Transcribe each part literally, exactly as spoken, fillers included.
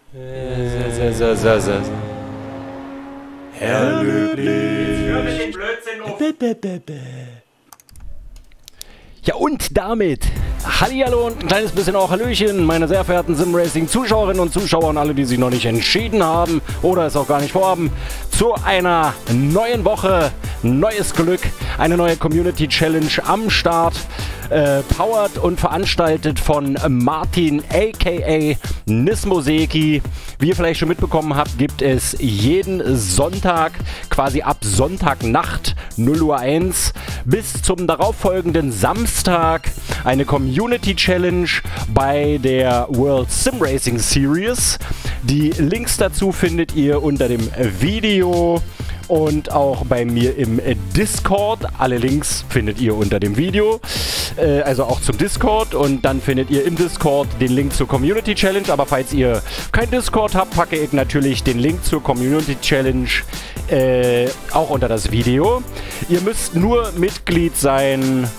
So, so, so, so. Herr Löblich. Hör mir den Blödsinn auf. Ja, und damit hallihallo und ein kleines bisschen auch Hallöchen, meine sehr verehrten Simracing-Zuschauerinnen und Zuschauer und alle, die sich noch nicht entschieden haben oder es auch gar nicht vorhaben, zu einer neuen Woche, neues Glück, eine neue Community Challenge am Start, äh, powered und veranstaltet von Martin aka Nismoseki. Wie ihr vielleicht schon mitbekommen habt, gibt es jeden Sonntag, quasi ab Sonntagnacht null Uhr eins bis zum darauffolgenden Samstag eine Community Challenge bei der World Sim Racing Series. Die Links dazu findet ihr unter dem Video und auch bei mir im Discord. Alle Links findet ihr unter dem Video, äh, also auch zum Discord, und dann findet ihr im Discord den Link zur Community Challenge. Aber falls ihr kein Discord habt, packe ich natürlich den Link zur Community Challenge äh, auch unter das Video. Ihr müsst nur Mitglied sein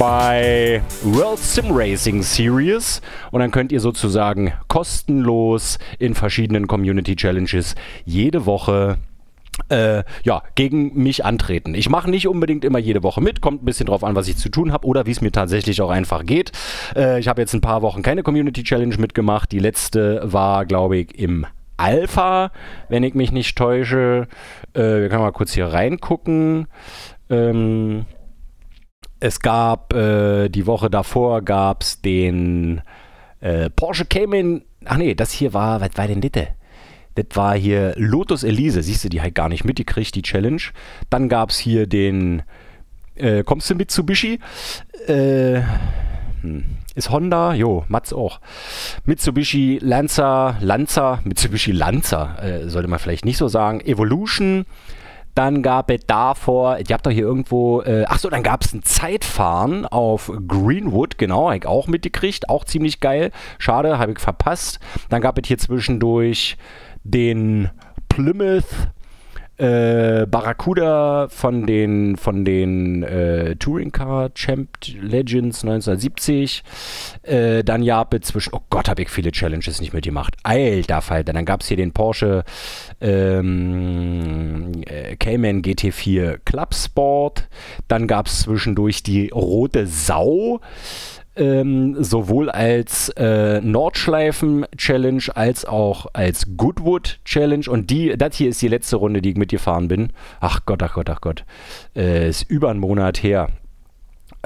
bei World Sim Racing Series und dann könnt ihr sozusagen kostenlos in verschiedenen Community Challenges jede Woche Äh, ja, gegen mich antreten. Ich mache nicht unbedingt immer jede Woche mit, kommt ein bisschen drauf an, was ich zu tun habe oder wie es mir tatsächlich auch einfach geht. Äh, ich habe jetzt ein paar Wochen keine Community Challenge mitgemacht. Die letzte war, glaube ich, im Alpha, wenn ich mich nicht täusche. Äh, wir können mal kurz hier reingucken. Ähm, es gab, äh, die Woche davor gab es den äh, Porsche Cayman. Ach nee, das hier war, was war denn das? Das war hier Lotus Elise, siehst du, die halt gar nicht mitgekriegt, die Challenge. Dann gab es hier den, äh, kommst du Mitsubishi? Äh, hm, ist Honda? Jo, Mats auch. Mitsubishi Lancer, Lancer, Mitsubishi Lancer, äh, sollte man vielleicht nicht so sagen. Evolution. Dann gab es davor, ihr habt doch hier irgendwo, äh, achso, dann gab es ein Zeitfahren auf Greenwood, genau, habe ich auch mitgekriegt, auch ziemlich geil. Schade, habe ich verpasst. Dann gab es hier zwischendurch den Plymouth äh, Barracuda von den, von den äh, Touring Car Champ Legends neunzehnhundertsiebzig. Äh, dann gab es zwischen, oh Gott, habe ich viele Challenges nicht mitgemacht. Alter Falter, dann gab es hier den Porsche ähm, äh, Cayman G T vier Club Sport. Dann gab es zwischendurch die Rote Sau. Ähm, sowohl als äh, Nordschleifen-Challenge als auch als Goodwood-Challenge. Und die, das hier ist die letzte Runde, die ich mitgefahren bin. Ach Gott, ach Gott, ach Gott. Äh, ist über einen Monat her. Äh,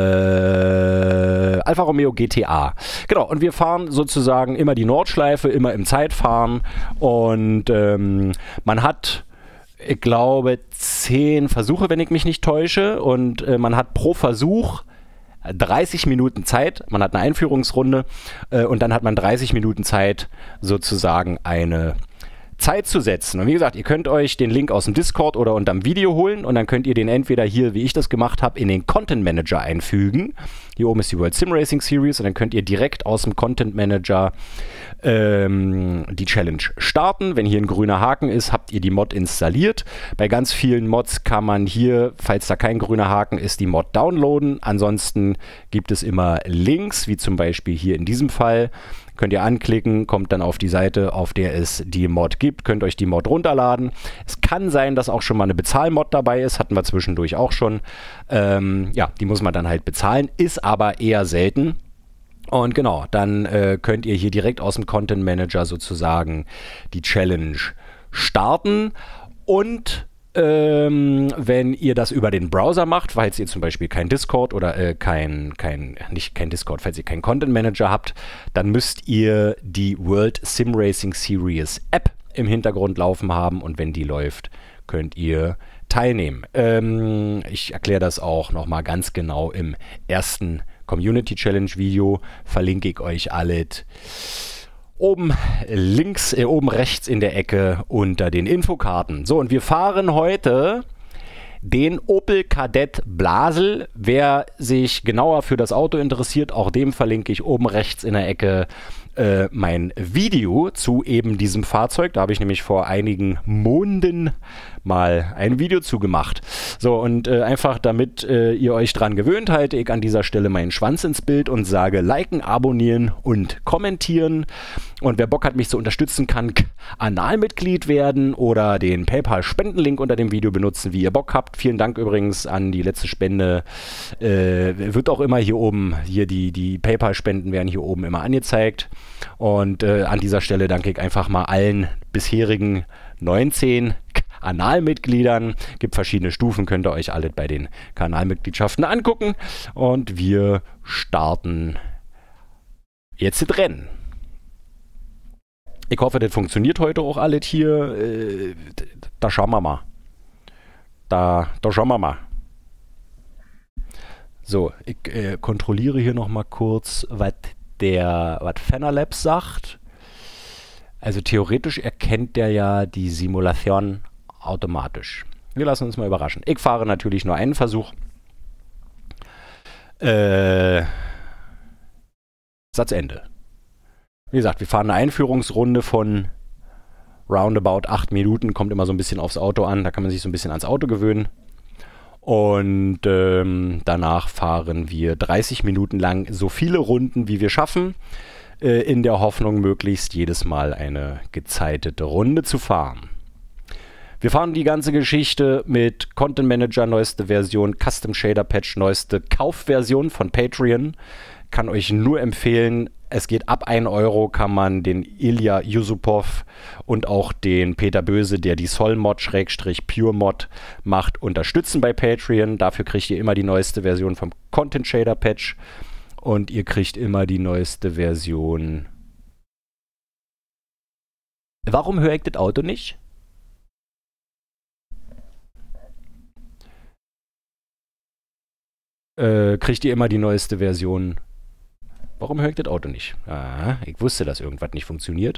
Alfa Romeo G T A. Genau, und wir fahren sozusagen immer die Nordschleife, immer im Zeitfahren. Und ähm, man hat, ich glaube, zehn Versuche, wenn ich mich nicht täusche. Und äh, man hat pro Versuch dreißig Minuten Zeit, man hat eine Einführungsrunde äh, und dann hat man dreißig Minuten Zeit, sozusagen eine Zeit zu setzen. Und wie gesagt, ihr könnt euch den Link aus dem Discord oder unterm Video holen und dann könnt ihr den entweder hier, wie ich das gemacht habe, in den Content Manager einfügen. Hier oben ist die World Sim Racing Series und dann könnt ihr direkt aus dem Content Manager ähm, die Challenge starten. Wenn hier ein grüner Haken ist, habt ihr die Mod installiert. Bei ganz vielen Mods kann man hier, falls da kein grüner Haken ist, die Mod downloaden. Ansonsten gibt es immer Links, wie zum Beispiel hier in diesem Fall. Könnt ihr anklicken, kommt dann auf die Seite, auf der es die Mod gibt, könnt euch die Mod runterladen. Es kann sein, dass auch schon mal eine Bezahlmod dabei ist, hatten wir zwischendurch auch schon. Ähm, ja, die muss man dann halt bezahlen, ist aber eher selten. Und genau, dann äh, könnt ihr hier direkt aus dem Content Manager sozusagen die Challenge starten. Und Ähm, wenn ihr das über den Browser macht, falls ihr zum Beispiel kein Discord oder äh, kein, kein, nicht kein Discord, falls ihr keinen Content Manager habt, dann müsst ihr die World Sim Racing Series App im Hintergrund laufen haben und wenn die läuft, könnt ihr teilnehmen. Ähm, ich erkläre das auch nochmal ganz genau im ersten Community Challenge Video, verlinke ich euch alles oben links, äh, oben rechts in der Ecke unter den Infokarten. So, und wir fahren heute den Opel Kadett Blasel. Wer sich genauer für das Auto interessiert, auch dem verlinke ich oben rechts in der Ecke äh, mein Video zu eben diesem Fahrzeug. Da habe ich nämlich vor einigen Monaten mal ein Video zugemacht. So, und äh, einfach damit äh, ihr euch dran gewöhnt, halte ich an dieser Stelle meinen Schwanz ins Bild und sage liken, abonnieren und kommentieren. Und wer Bock hat, mich zu unterstützen, kann Analmitglied werden oder den PayPal-Spendenlink unter dem Video benutzen, wie ihr Bock habt. Vielen Dank übrigens an die letzte Spende. Äh, wird auch immer hier oben, hier die, die PayPal-Spenden werden hier oben immer angezeigt. Und äh, an dieser Stelle danke ich einfach mal allen bisherigen neunzehn Kanalmitgliedern. Gibt verschiedene Stufen, könnt ihr euch alle bei den Kanalmitgliedschaften angucken. Und wir starten jetzt das Rennen. Ich hoffe, das funktioniert heute auch alles hier. Äh, da schauen wir mal. Da, da schauen wir mal. So, ich äh, kontrolliere hier nochmal kurz, was der, was Fennerlabs sagt. Also theoretisch erkennt der ja die Simulation automatisch. Wir lassen uns mal überraschen. Ich fahre natürlich nur einen Versuch. Äh, Satzende. Wie gesagt, wir fahren eine Einführungsrunde von roundabout acht Minuten. Kommt immer so ein bisschen aufs Auto an. Da kann man sich so ein bisschen ans Auto gewöhnen. Und ähm, danach fahren wir dreißig Minuten lang so viele Runden, wie wir schaffen. Äh, in der Hoffnung, möglichst jedes Mal eine gezeitete Runde zu fahren. Wir fahren die ganze Geschichte mit Content Manager, neueste Version, Custom Shader Patch, neueste Kaufversion von Patreon. Kann euch nur empfehlen, es geht ab ein Euro, kann man den Ilya Yusupov und auch den Peter Böse, der die Sol-Mod, Schrägstrich Pure-Mod macht, unterstützen bei Patreon. Dafür kriegt ihr immer die neueste Version vom Content Shader Patch und ihr kriegt immer die neueste Version. Warum höre ich das Auto nicht? Äh, kriegt ihr immer die neueste Version. Warum höre ich das Auto nicht? Ah, ich wusste, dass irgendwas nicht funktioniert.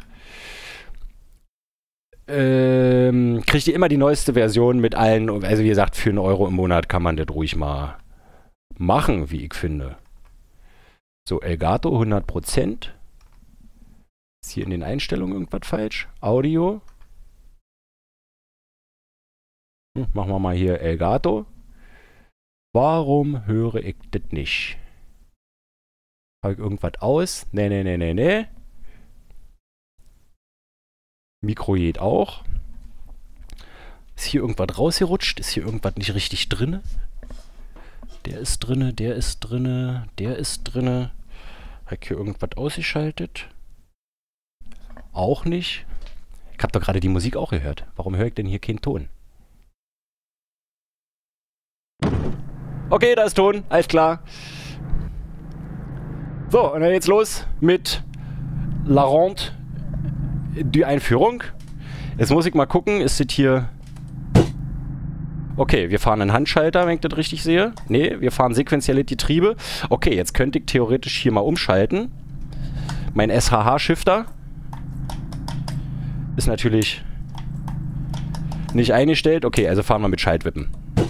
Ähm, kriegt ihr immer die neueste Version mit allen, also wie gesagt, für einen Euro im Monat kann man das ruhig mal machen, wie ich finde. So, Elgato hundert Prozent. Ist hier in den Einstellungen irgendwas falsch? Audio. Hm, machen wir mal hier Elgato. Warum höre ich das nicht? Habe ich irgendwas aus? Nee, nee, nee, nee, nee. Mikro geht auch. Ist hier irgendwas rausgerutscht? Ist hier irgendwas nicht richtig drinne? Der ist drinne, der ist drinne, der ist drinne. Habe ich hier irgendwas ausgeschaltet? Auch nicht. Ich habe doch gerade die Musik auch gehört. Warum höre ich denn hier keinen Ton? Okay, da ist Ton. Alles klar. So, und dann geht's los mit La Ronde, die Einführung. Jetzt muss ich mal gucken, ist das hier... Okay, wir fahren einen Handschalter, wenn ich das richtig sehe. Ne, wir fahren sequenzielle Getriebe. Okay, jetzt könnte ich theoretisch hier mal umschalten. Mein S H H-Shifter ist natürlich nicht eingestellt. Okay, also fahren wir mit Schaltwippen.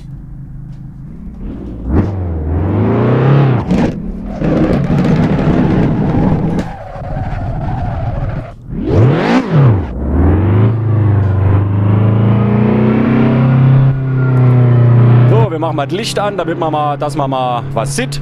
Wir machen mal das Licht an, damit man mal, dass man mal was sieht.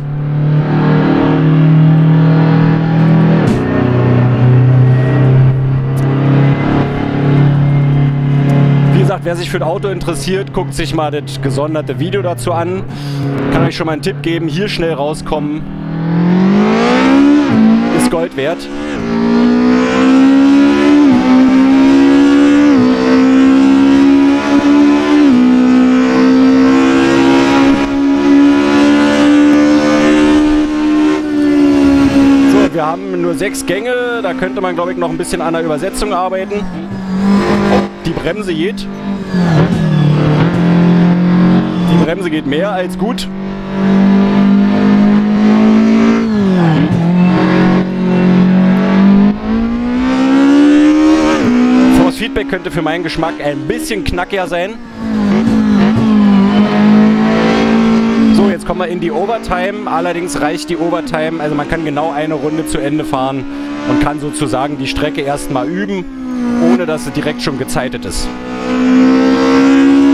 Wie gesagt, wer sich für das Auto interessiert, guckt sich mal das gesonderte Video dazu an. Kann euch schon mal einen Tipp geben, hier schnell rauskommen. Ist Gold wert. Wir haben nur sechs Gänge, da könnte man, glaube ich, noch ein bisschen an der Übersetzung arbeiten. Oh, die Bremse geht. Die Bremse geht mehr als gut. Force Feedback könnte für meinen Geschmack ein bisschen knackiger sein. So, jetzt kommen wir in die Overtime. Allerdings reicht die Overtime, also man kann genau eine Runde zu Ende fahren und kann sozusagen die Strecke erstmal üben, ohne dass es direkt schon gezeitet ist.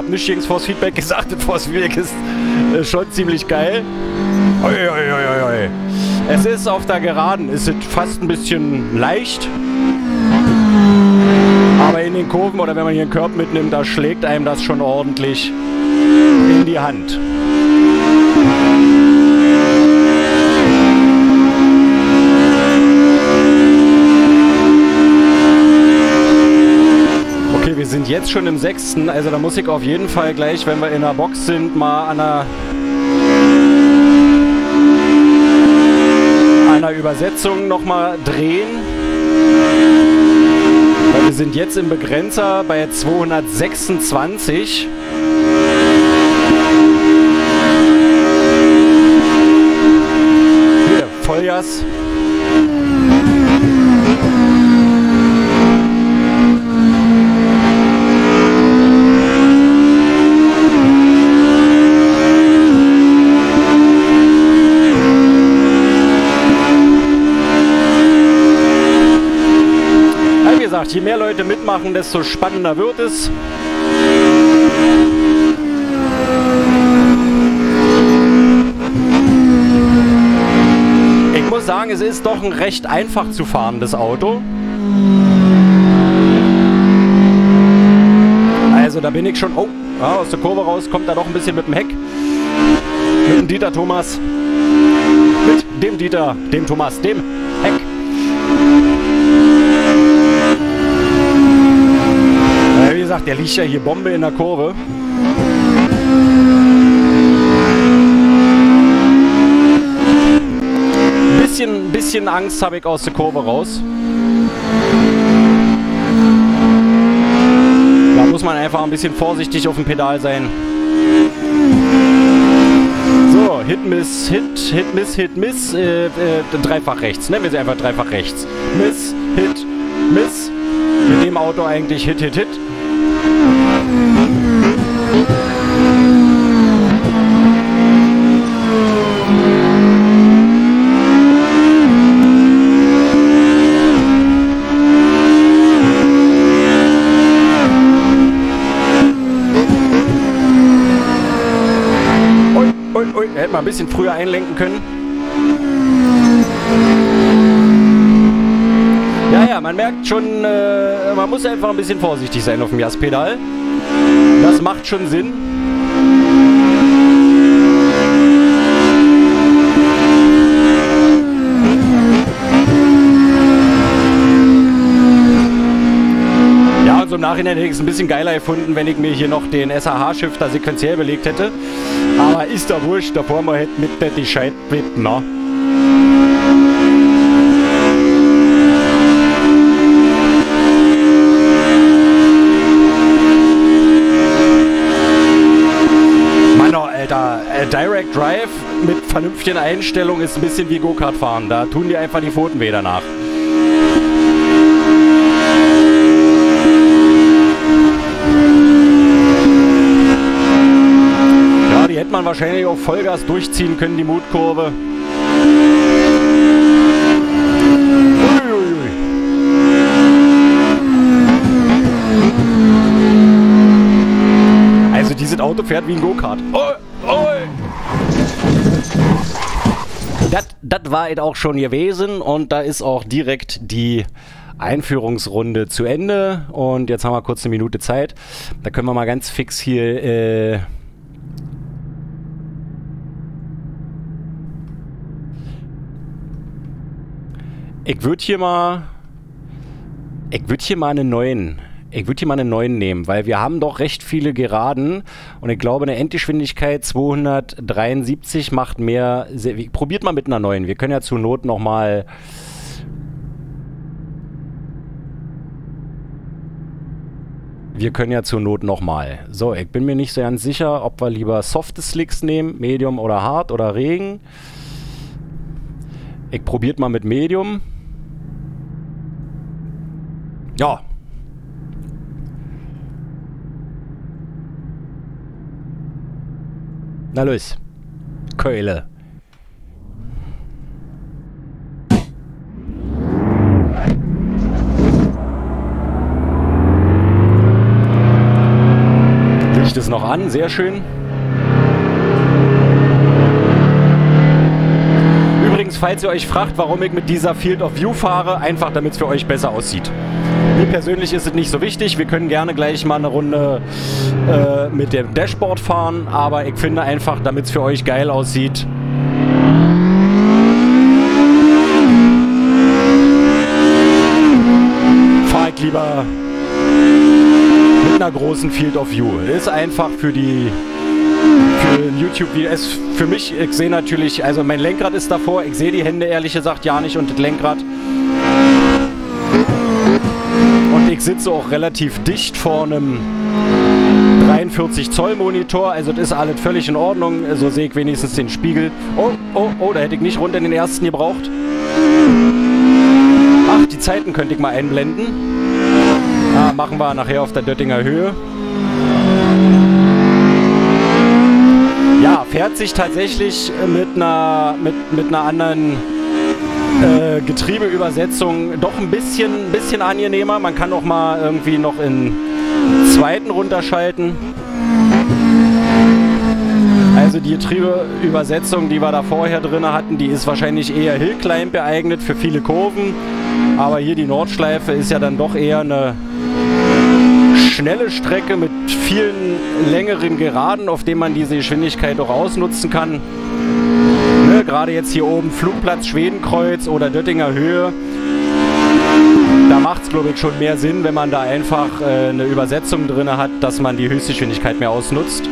habe nichts gegen Force Feedback gesagt. Das Force Feedback ist äh, schon ziemlich geil. Oi, oi, oi, oi. Es ist auf der Geraden, ist es fast ein bisschen leicht. Aber in den Kurven oder wenn man hier einen Curb mitnimmt, da schlägt einem das schon ordentlich in die Hand. Okay, wir sind jetzt schon im sechsten. Also da muss ich auf jeden Fall gleich, wenn wir in der Box sind, mal an einer, einer Übersetzung nochmal drehen. Weil wir sind jetzt im Begrenzer bei zweihundertsechsundzwanzig. Hier, Vollgas. Je mehr Leute mitmachen, desto spannender wird es. Ich muss sagen, es ist doch ein recht einfach zu fahrendes Auto. Also da bin ich schon... Oh, ja, aus der Kurve raus kommt er doch ein bisschen mit dem Heck. Mit dem Dieter Thomas. Mit dem Dieter, dem Thomas, dem Heck. Wie gesagt, der liegt ja hier Bombe in der Kurve. Bisschen, bisschen Angst habe ich aus der Kurve raus. Da muss man einfach ein bisschen vorsichtig auf dem Pedal sein. So, Hit, Miss, Hit, Hit, Miss, Hit, Miss, äh, äh, dreifach rechts. Nennen wir sie einfach dreifach rechts. Miss, Hit, Miss. Mit dem Auto eigentlich Hit, Hit, Hit. Ui, ui, ui. Hätte man ein bisschen früher einlenken können. Ja, ja, man merkt schon, äh, man muss einfach ein bisschen vorsichtig sein auf dem Gaspedal. Das macht schon Sinn. Ja, und so im Nachhinein hätte ich es ein bisschen geiler gefunden, wenn ich mir hier noch den S H H-Shifter sequenziell belegt hätte. Aber ist da wurscht, davor man hätte mit der die Scheit mit, na. Direct Drive mit vernünftigen Einstellungen ist ein bisschen wie Go-Kart fahren. Da tun die einfach die Pfoten weh danach. Ja, die hätte man wahrscheinlich auch Vollgas durchziehen können, die Mutkurve. Uiuiui. Also dieses Auto fährt wie ein Go-Kart. Oh. Das war es auch schon gewesen und da ist auch direkt die Einführungsrunde zu Ende und jetzt haben wir kurz eine Minute Zeit. Da können wir mal ganz fix hier äh ich würde hier mal ich würde hier mal einen neuen Ich würde hier mal einen neuen nehmen, weil wir haben doch recht viele Geraden und ich glaube, eine Endgeschwindigkeit zweihundertdreiundsiebzig macht mehr... Probiert mal mit einer neuen. Wir können ja zur Not nochmal... Wir können ja zur Not nochmal. So, ich bin mir nicht so ganz sicher, ob wir lieber softe Slicks nehmen, Medium oder Hard oder Regen. Ich probiert mal mit Medium. Ja. Na los, Keule. Licht ist noch an, sehr schön. Übrigens, falls ihr euch fragt, warum ich mit dieser Field of View fahre, einfach damit es für euch besser aussieht. Mir persönlich ist es nicht so wichtig, wir können gerne gleich mal eine Runde äh, mit dem Dashboard fahren, aber ich finde einfach, damit es für euch geil aussieht, fahre ich lieber mit einer großen Field of View. Ist einfach für die für YouTube-Video. Es für mich, ich sehe natürlich, also mein Lenkrad ist davor, ich sehe die Hände ehrlich gesagt ja nicht und das Lenkrad. Und ich sitze auch relativ dicht vor einem dreiundvierzig Zoll Monitor, also das ist alles völlig in Ordnung, so sehe ich wenigstens den Spiegel. Oh, oh, oh, da hätte ich nicht runter in den ersten gebraucht. Ach, die Zeiten könnte ich mal einblenden. Ah, machen wir nachher auf der Döttinger Höhe. Ja, fährt sich tatsächlich mit einer, mit, mit einer anderen äh, Getriebeübersetzung doch ein bisschen, bisschen angenehmer. Man kann auch mal irgendwie noch in zweiten runterschalten. Also die Getriebeübersetzung, die wir da vorher drin hatten, die ist wahrscheinlich eher Hillclimb geeignet für viele Kurven. Aber hier die Nordschleife ist ja dann doch eher eine schnelle Strecke mit vielen längeren Geraden, auf denen man diese Geschwindigkeit auch ausnutzen kann. Ne, gerade jetzt hier oben Flugplatz Schwedenkreuz oder Döttinger Höhe. Da macht es, glaube ich, schon mehr Sinn, wenn man da einfach äh, eine Übersetzung drin hat, dass man die Höchstgeschwindigkeit mehr ausnutzt.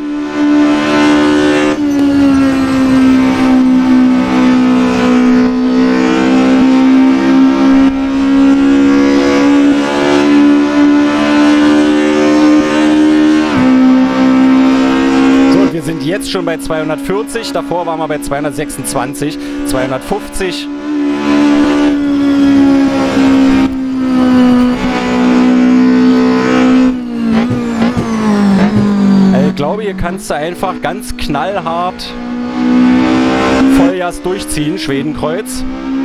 Jetzt schon bei zweihundertvierzig, davor waren wir bei zweihundertsechsundzwanzig, zweihundertfünfzig. Also ich glaube, hier kannst du einfach ganz knallhart Vollgas durchziehen, Schwedenkreuz.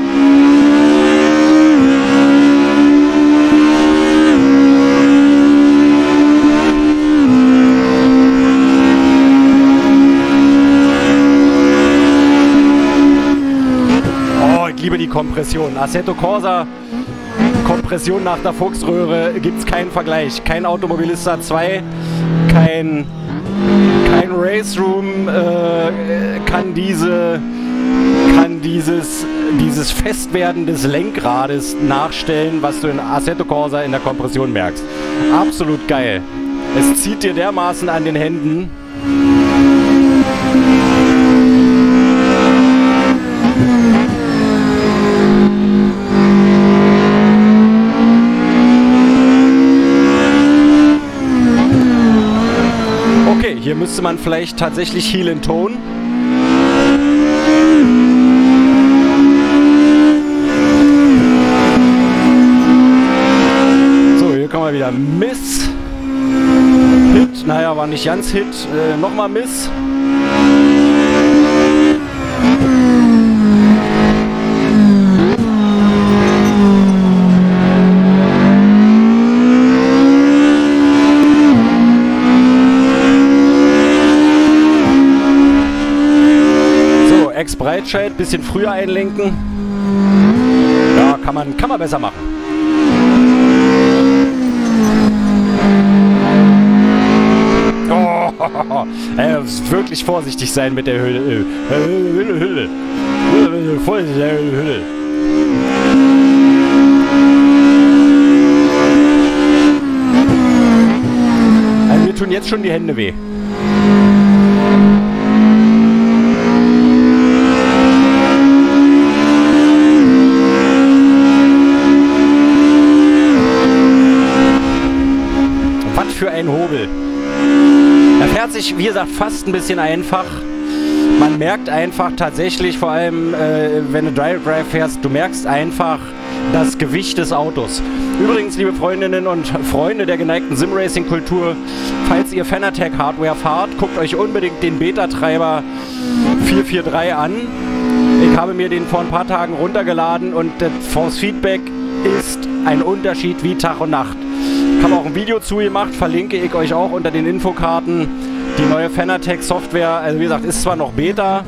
Ich liebe die Kompression. Assetto Corsa, Kompression nach der Fuchsröhre, gibt es keinen Vergleich. Kein Automobilista zwei, kein, kein Race Room äh, kann diese kann dieses, dieses Festwerden des Lenkrades nachstellen, was du in Assetto Corsa in der Kompression merkst. Absolut geil. Es zieht dir dermaßen an den Händen. Hier müsste man vielleicht tatsächlich Heel and Tone. So, hier kommen wir wieder. Miss. Hit. Naja, war nicht ganz Hit. Äh, Nochmal Miss. Breitscheid, bisschen früher einlenken. Ja, kann man, kann man besser machen. Oh, er muss wirklich vorsichtig sein mit der Hülle. Hülle, Hülle. Vorsichtig mit der Hülle. Also mir tun jetzt schon die Hände weh. Für einen Hobel. Er fährt sich, wie gesagt, fast ein bisschen einfach. Man merkt einfach tatsächlich, vor allem äh, wenn du Direct Drive fährst, du merkst einfach das Gewicht des Autos. Übrigens, liebe Freundinnen und Freunde der geneigten Sim-Racing-Kultur, falls ihr Fanatec Hardware fahrt, guckt euch unbedingt den Beta-Treiber vier vier drei an. Ich habe mir den vor ein paar Tagen runtergeladen und das Force Feedback ist ein Unterschied wie Tag und Nacht. Habe auch ein Video zu gemacht, verlinke ich euch auch unter den Infokarten. Die neue Fanatec Software, also wie gesagt, ist zwar noch Beta,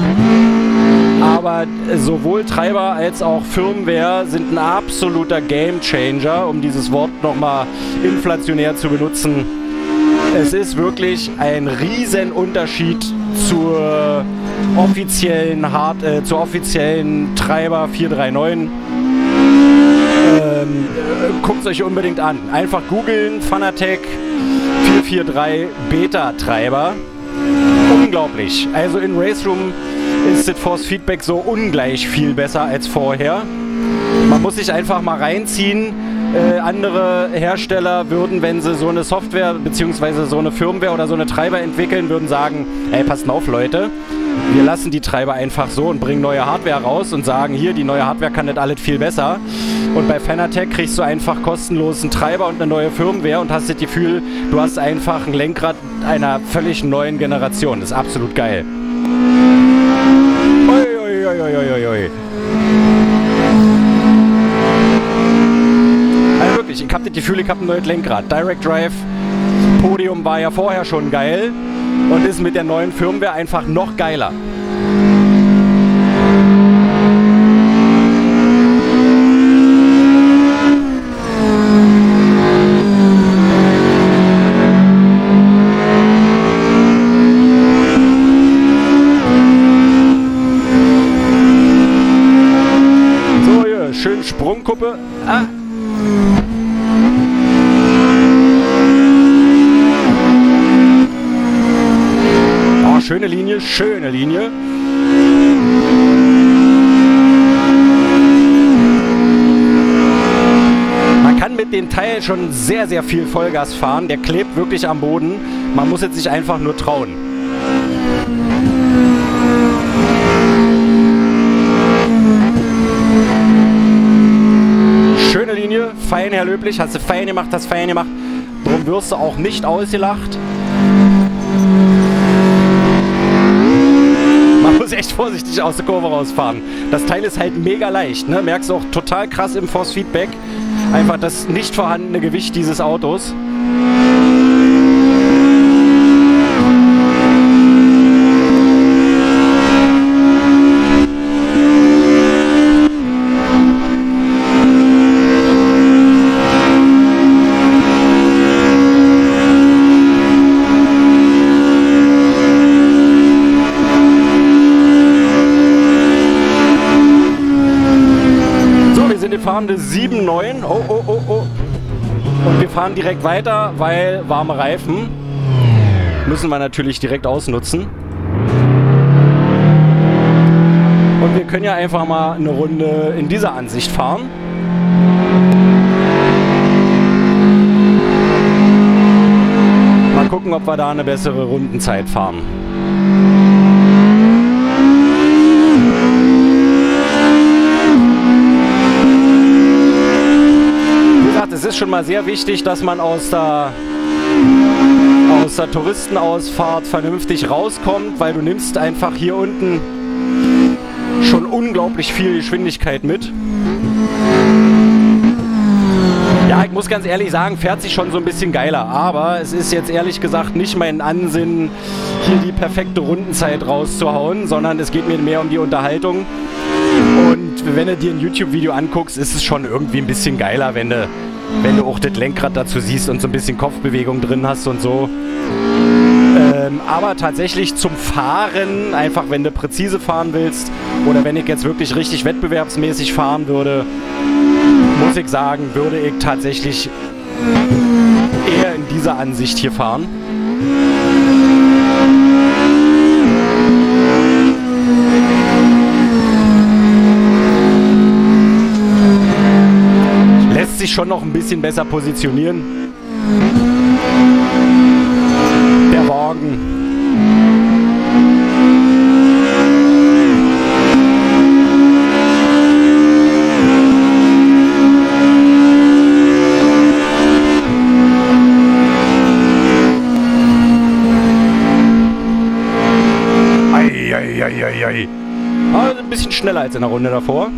aber sowohl Treiber als auch Firmware sind ein absoluter Gamechanger, um dieses Wort nochmal inflationär zu benutzen. Es ist wirklich ein riesen Unterschied zur offiziellen, Hard, äh, zur offiziellen Treiber vier drei neun. Ähm, Guckt es euch unbedingt an. Einfach googeln, Fanatec vier vier drei Beta-Treiber. Unglaublich. Also in Race Room ist das Force Feedback so ungleich viel besser als vorher. Man muss sich einfach mal reinziehen. Äh, andere Hersteller würden, wenn sie so eine Software bzw. so eine Firmware oder so eine Treiber entwickeln, würden sagen, ey, passt auf, Leute, wir lassen die Treiber einfach so und bringen neue Hardware raus und sagen, hier, die neue Hardware kann das alles viel besser. Und bei Fanatec kriegst du einfach kostenlos einen Treiber und eine neue Firmware und hast das Gefühl, du hast einfach ein Lenkrad einer völlig neuen Generation. Das ist absolut geil. Ui, ui, ui, ui, ui, ui. Also wirklich, ich hab das Gefühl, ich hab ein neues Lenkrad. Direct Drive Podium war ja vorher schon geil und ist mit der neuen Firmware einfach noch geiler. So, hier, schön Sprungkuppe. Ah. Schöne Linie, schöne Linie. Man kann mit dem Teil schon sehr, sehr viel Vollgas fahren. Der klebt wirklich am Boden. Man muss jetzt sich einfach nur trauen. Schöne Linie, fein, Herr Löblich. Hast du fein gemacht, hast fein gemacht. Darum wirst du auch nicht ausgelacht. Echt vorsichtig aus der Kurve rausfahren. Das Teil ist halt mega leicht, ne? Merkst du auch total krass im Force Feedback. Einfach das nicht vorhandene Gewicht dieses Autos. Fahrende sieben neun. Oh, oh, oh, oh. Und wir fahren direkt weiter, weil warme Reifen müssen wir natürlich direkt ausnutzen. Und wir können ja einfach mal eine Runde in dieser Ansicht fahren. Mal gucken, ob wir da eine bessere Rundenzeit fahren. Es ist schon mal sehr wichtig, dass man aus der, aus der Touristenausfahrt vernünftig rauskommt, weil du nimmst einfach hier unten schon unglaublich viel Geschwindigkeit mit. Ja, ich muss ganz ehrlich sagen, fährt sich schon so ein bisschen geiler, aber es ist jetzt ehrlich gesagt nicht mein Ansinnen, hier die perfekte Rundenzeit rauszuhauen, sondern es geht mir mehr um die Unterhaltung. Und wenn du dir ein YouTube-Video anguckst, ist es schon irgendwie ein bisschen geiler, wenn du wenn du auch das Lenkrad dazu siehst und so ein bisschen Kopfbewegung drin hast und so. Ähm, aber tatsächlich zum Fahren, einfach wenn du präzise fahren willst oder wenn ich jetzt wirklich richtig wettbewerbsmäßig fahren würde, muss ich sagen, würde ich tatsächlich eher in dieser Ansicht hier fahren. Sich schon noch ein bisschen besser positionieren. Der Wagen. Ei, ei, ei, ei, ei. Also ein bisschen schneller als in der Runde davor.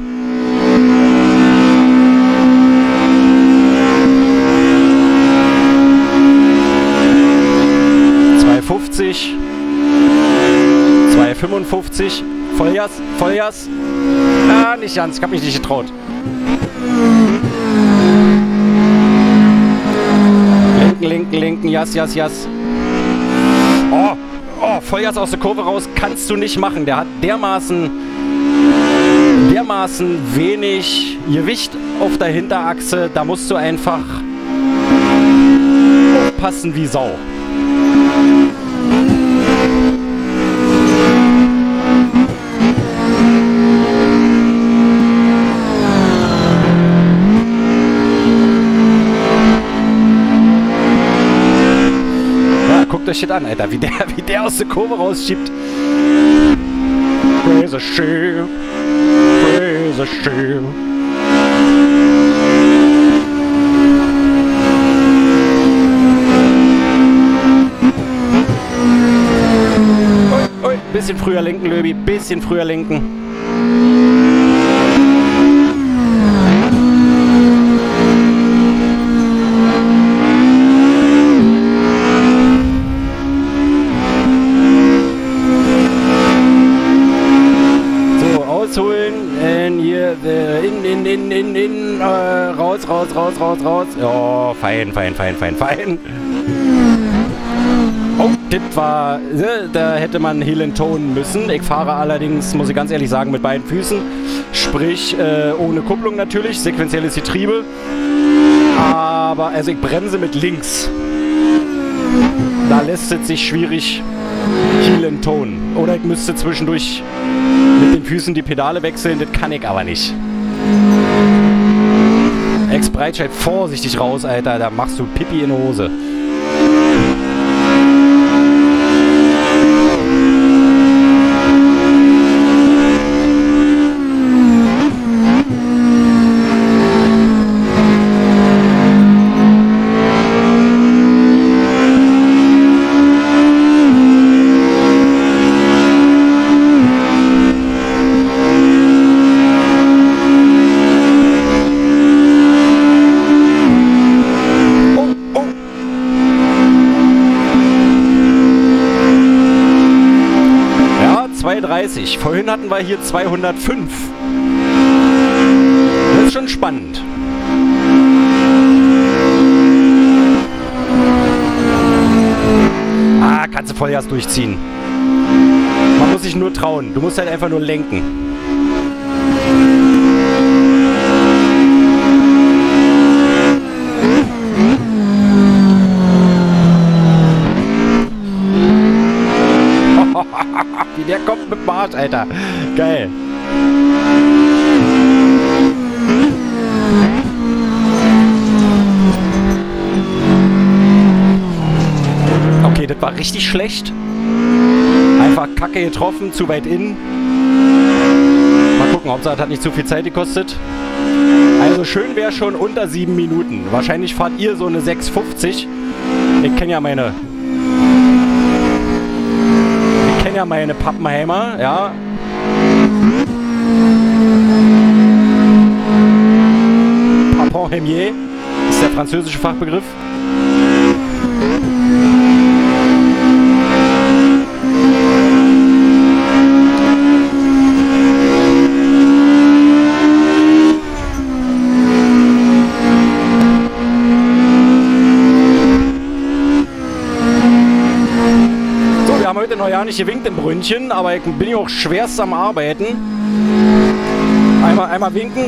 fünfzig. zwei fünfundfünfzig. Vollgas, Vollgas. Ah, nicht ganz. Ich habe mich nicht getraut. Lenken, lenken, lenken. Jas, jas, jas. Oh, oh, Vollgas aus der Kurve raus kannst du nicht machen. Der hat dermaßen, dermaßen wenig Gewicht auf der Hinterachse. Da musst du einfach aufpassen wie Sau. Guckt euch das an, Alter, wie der, wie der aus der Kurve rausschiebt. Praise the ship, praise the ship. Ui, ui, bisschen früher lenken, Löbi, bisschen früher lenken. In, in, in, in, in, äh, raus, raus, raus, raus, raus. Oh, fein, fein, fein, fein, fein. Oh, das war, äh, da hätte man Heel and Tone müssen. Ich fahre allerdings, muss ich ganz ehrlich sagen, mit beiden Füßen. Sprich, äh, ohne Kupplung natürlich, sequenzielles Getriebe. Aber, also ich bremse mit links. Da lässt es sich schwierig Heel and Tone. Oder ich müsste zwischendurch mit den Füßen die Pedale wechseln, das kann ich aber nicht. Ex-Breitscheid, vorsichtig raus, Alter, da machst du Pipi in die Hose. zweihundertdreißig. Vorhin hatten wir hier zweihundertfünf. Das ist schon spannend. Ah, kannst du Vollgas durchziehen. Man muss sich nur trauen. Du musst halt einfach nur lenken. Wie der kommt mit dem Arsch, Alter. Geil. Okay, das war richtig schlecht. Einfach Kacke getroffen, zu weit innen. Mal gucken, Hauptsache das hat nicht zu viel Zeit gekostet. Also schön wäre schon unter sieben Minuten. Wahrscheinlich fahrt ihr so eine sechs fünfzig. Ich kenne ja meine... Ich kenne ja meine Pappenheimer, ja. Pappenheimier ist der französische Fachbegriff. Heute noch ja nicht gewinkt im Brünnchen, aber ich bin ja auch schwerst am Arbeiten. Einmal, einmal winken.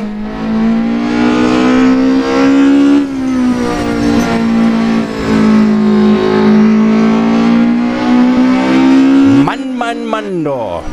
Mann, Mann, Mann, doch.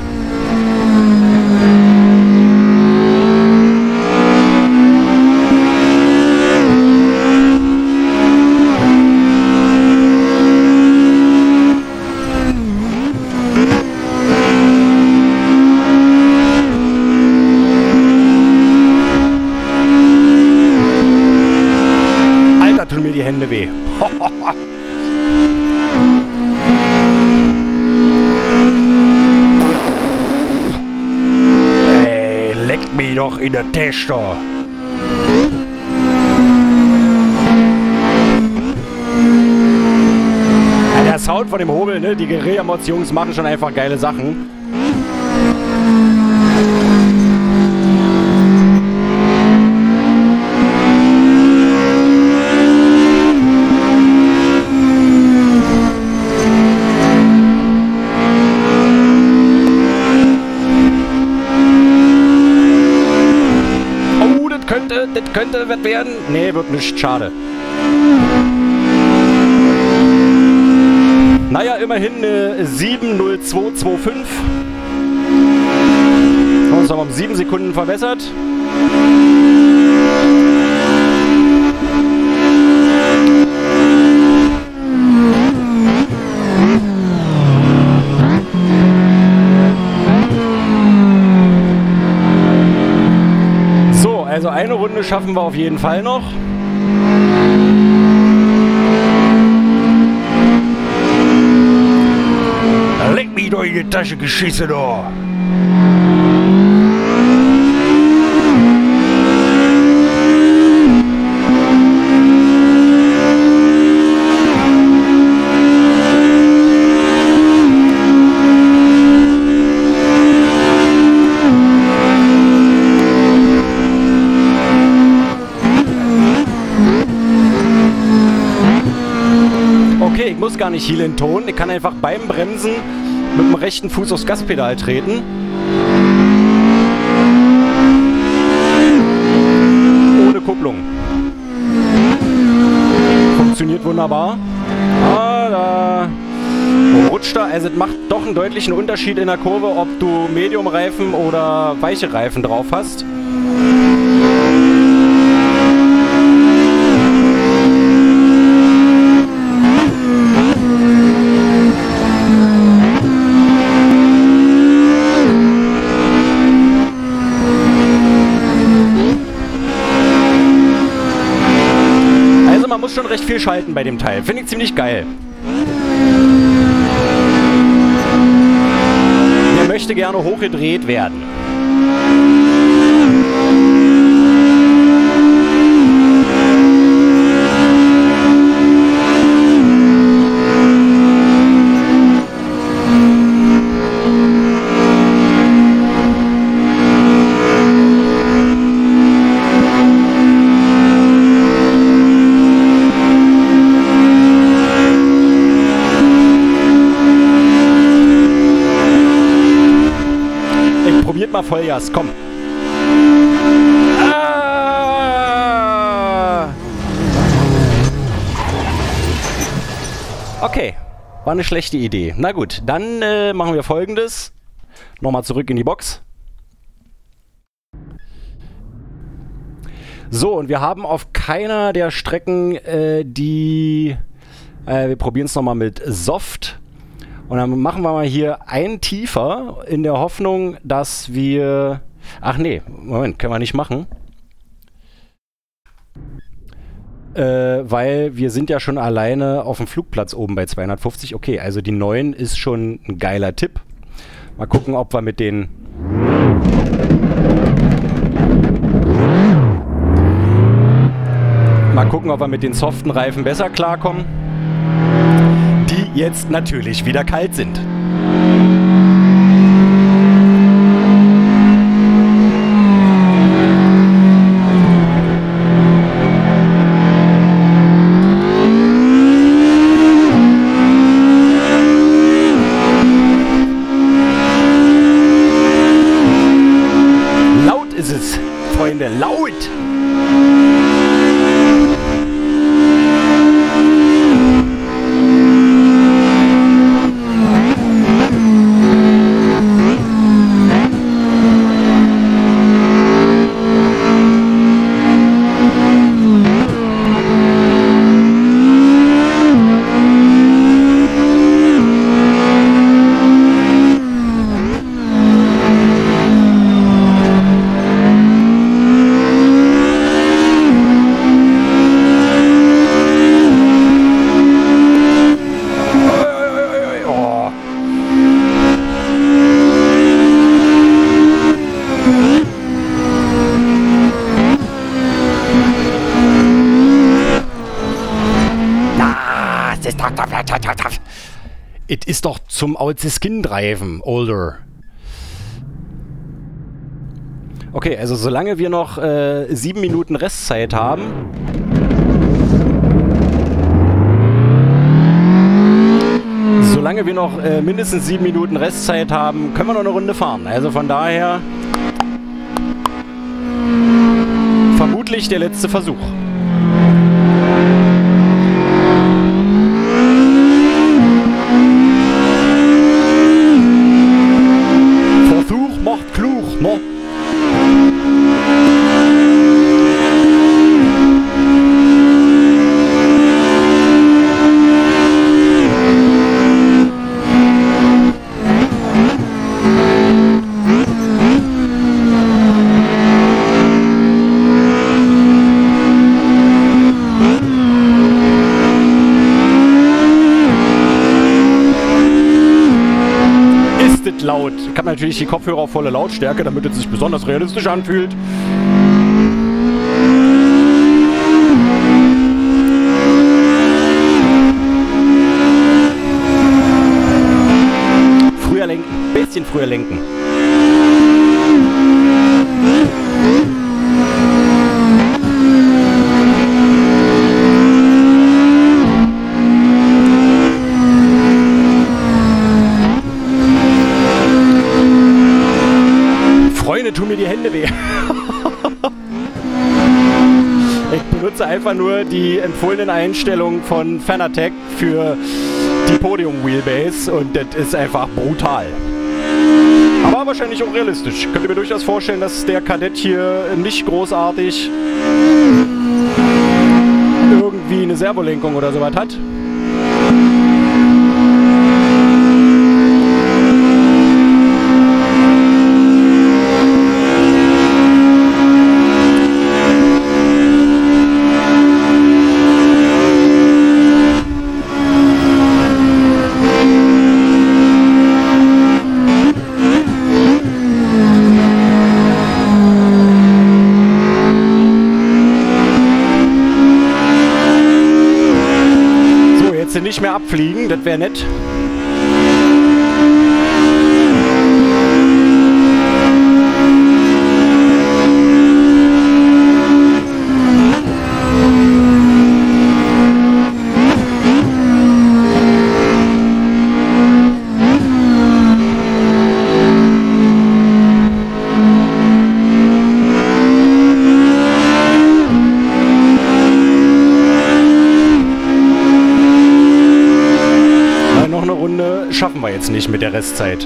Tun mir die Hände weh. Ey, leckt mich doch in der Tasche. Sound von dem Hobel, ne? Die Guerilla-Mods-Jungs machen schon einfach geile Sachen. Das könnte was werden. Nee, wird nicht. Schade. Naja, immerhin eine sieben null zwei zwei fünf. Haben uns nochmal um sieben Sekunden verbessert. Also eine Runde schaffen wir auf jeden Fall noch. Leck mich doch in die Tasche geschissen, da! Ich muss gar nicht Heel in Ton. Ich kann einfach beim Bremsen mit dem rechten Fuß aufs Gaspedal treten. Ohne Kupplung. Funktioniert wunderbar. Ah, da rutscht er. Also es macht doch einen deutlichen Unterschied in der Kurve, ob du Medium-Reifen oder weiche Reifen drauf hast. Man muss schon recht viel schalten bei dem Teil. Finde ich ziemlich geil. Der möchte gerne hochgedreht werden. Mal Vollgas, komm. Ah! Okay, war eine schlechte Idee. Na gut, dann äh, machen wir Folgendes. Nochmal zurück in die Box. So, und wir haben auf keiner der Strecken äh, die... Äh, wir probieren es nochmal mit Soft. Und dann machen wir mal hier einen tiefer, in der Hoffnung, dass wir... Ach nee, Moment, können wir nicht machen. Äh, weil wir sind ja schon alleine auf dem Flugplatz oben bei zweihundertfünfzig. Okay, also die neun ist schon ein geiler Tipp. Mal gucken, ob wir mit den... Mal gucken, ob wir mit den soften Reifen besser klarkommen. Die jetzt natürlich wieder kalt sind. Laut ist es, Freunde, laut! es ist doch zum Skin-Dreifen, Older. Okay, also solange wir noch äh, sieben Minuten Restzeit haben... Solange wir noch äh, mindestens sieben Minuten Restzeit haben, können wir noch eine Runde fahren. Also von daher... Vermutlich der letzte Versuch. Versuch macht klug, ne? Laut. Ich habe natürlich die Kopfhörer auf volle Lautstärke, damit es sich besonders realistisch anfühlt. Früher lenken. Bisschen früher lenken. Tun mir die Hände weh. Ich benutze einfach nur die empfohlenen Einstellungen von Fanatec für die Podium Wheelbase und das ist einfach brutal. Aber wahrscheinlich auch realistisch. Könnt ihr mir durchaus vorstellen, dass der Kadett hier nicht großartig irgendwie eine Servolenkung oder sowas hat. Nicht mehr abfliegen, das wäre nett. Schaffen wir jetzt nicht mit der Restzeit.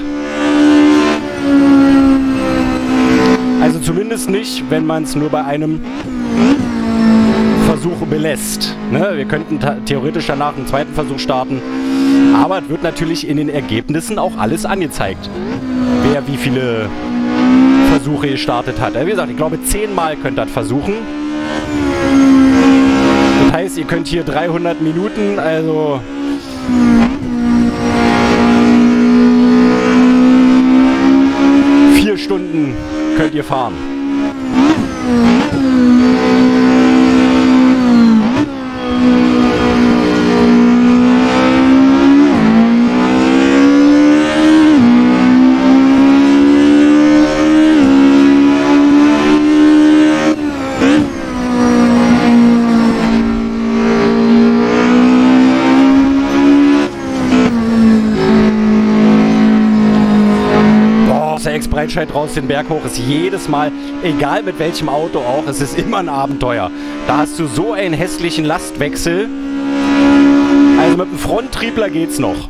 Also zumindest nicht, wenn man es nur bei einem Versuch belässt. Ne? Wir könnten theoretisch danach einen zweiten Versuch starten, aber es wird natürlich in den Ergebnissen auch alles angezeigt, wer wie viele Versuche gestartet hat. Wie gesagt, ich glaube zehnmal könnt ihr das versuchen. Das heißt, ihr könnt hier dreihundert Minuten, also... Vier Stunden könnt ihr fahren. Breitscheid raus den Berg hoch ist jedes Mal, egal mit welchem Auto auch, es ist immer ein Abenteuer. Da hast du so einen hässlichen Lastwechsel. Also mit dem Fronttriebler geht's noch.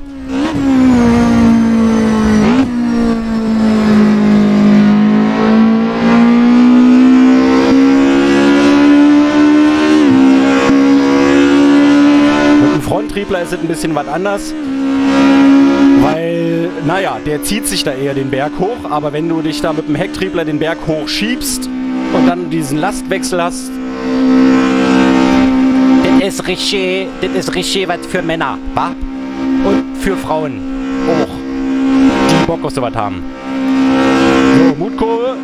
Mit dem Fronttriebler ist es ein bisschen was anders. Weil, naja, der zieht sich da eher den Berg hoch, aber wenn du dich da mit dem Hecktriebler den Berg hoch schiebst und dann diesen Lastwechsel hast, das ist richtig, das ist richtig was für Männer, wa? Und für Frauen auch, die Bock auf sowas haben. So, Mutkurve.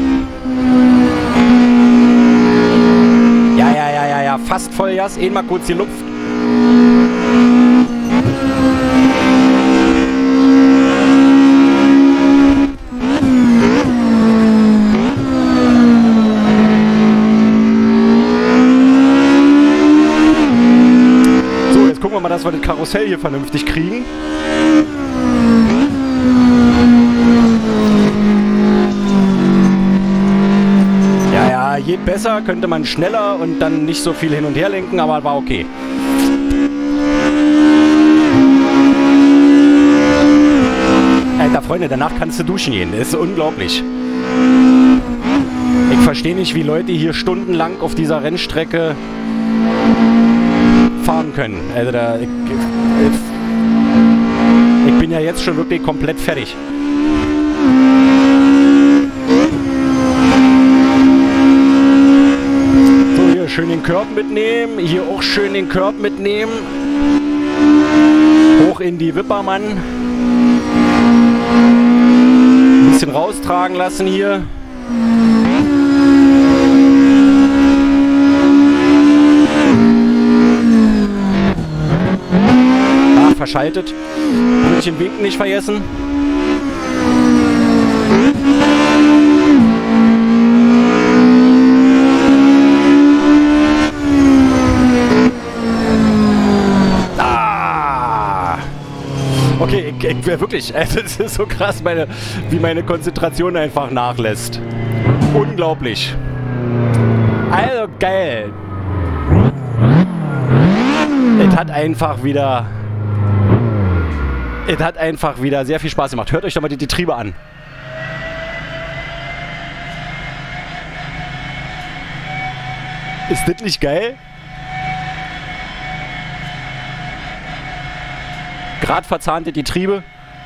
Ja, ja, ja, ja, ja, fast Vollgas, eh mal kurz die Luft. gucken wir mal, dass wir das Karussell hier vernünftig kriegen. Ja, ja, geht besser, könnte man schneller und dann nicht so viel hin und her lenken, aber war okay. Alter, Freunde, danach kannst du duschen gehen. Das ist unglaublich. Ich verstehe nicht, wie Leute hier stundenlang auf dieser Rennstrecke fahren können. Also da... Ich, ich, ich bin ja jetzt schon wirklich komplett fertig. So, hier schön den Curb mitnehmen. Hier auch schön den Curb mitnehmen. Hoch in die Wippermann. Ein bisschen raustragen lassen hier. Ah, verschaltet. Brötchen winken nicht vergessen. Okay, ich, ich, wirklich, es ist so krass, meine, wie meine Konzentration einfach nachlässt. Unglaublich. Also geil. Es hat einfach wieder... Es hat einfach wieder sehr viel Spaß gemacht. Hört euch doch mal die, die Triebe an. Ist das nicht geil? Gerade verzahnte die Triebe.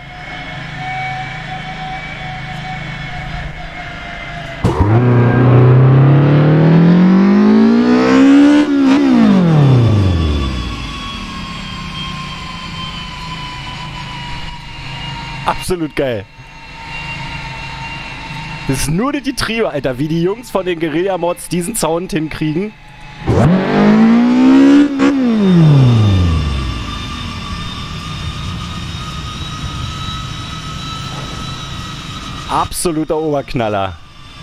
Absolut geil. Das ist nur die Triebe, Alter. Wie die Jungs von den Guerilla-Mods diesen Sound hinkriegen. Absoluter Oberknaller.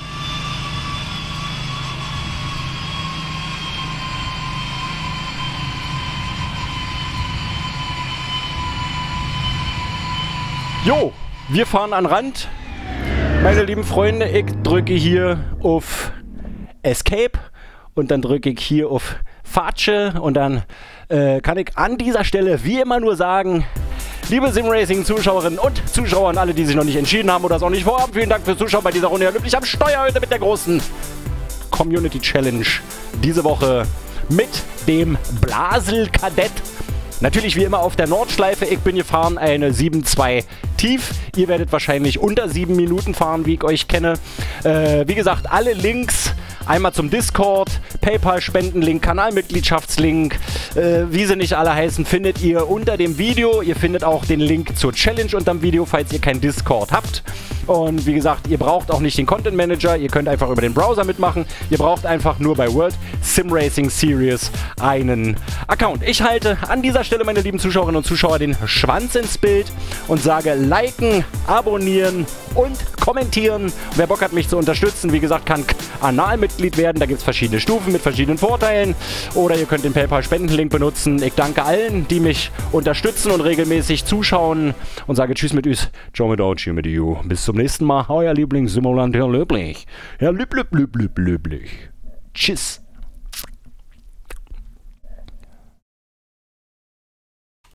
Jo, wir fahren an Rand. Meine lieben Freunde, ich drücke hier auf Escape und dann drücke ich hier auf Fatsche und dann äh, kann ich an dieser Stelle wie immer nur sagen, liebe Simracing-Zuschauerinnen und Zuschauer und alle, die sich noch nicht entschieden haben oder es auch nicht vorhaben, vielen Dank fürs Zuschauen bei dieser Runde. Herr Lüblich am Steuer heute mit der großen Community Challenge. Diese Woche mit dem Blasel-Kadett. Natürlich wie immer auf der Nordschleife. Ich bin gefahren eine sieben Komma zwei tief. Ihr werdet wahrscheinlich unter sieben Minuten fahren, wie ich euch kenne. Äh, wie gesagt, alle Links einmal zum Discord, PayPal-Spendenlink, Kanalmitgliedschaftslink, äh, wie sie nicht alle heißen, findet ihr unter dem Video. Ihr findet auch den Link zur Challenge unter dem Video, falls ihr kein Discord habt. Und wie gesagt, ihr braucht auch nicht den Content Manager, ihr könnt einfach über den Browser mitmachen. Ihr braucht einfach nur bei World Sim Racing Series einen Account. Ich halte an dieser Stelle, meine lieben Zuschauerinnen und Zuschauer, den Schwanz ins Bild und sage liken, abonnieren und kommentieren. Wer Bock hat, mich zu unterstützen, wie gesagt, kann Kanalmitglied werden. Da gibt es verschiedene Stufen mit verschiedenen Vorteilen. Oder ihr könnt den PayPal-Spendenlink benutzen. Ich danke allen, die mich unterstützen und regelmäßig zuschauen. Und sage Tschüss mit Üs. Ciao mit Out, Tschüss mit You. Bis zum nächsten Mal. Euer Lieblingssimulant, Herr Löblich. Herr Lüb, Lüb, Lüb, Lüb, Löblich. Tschüss.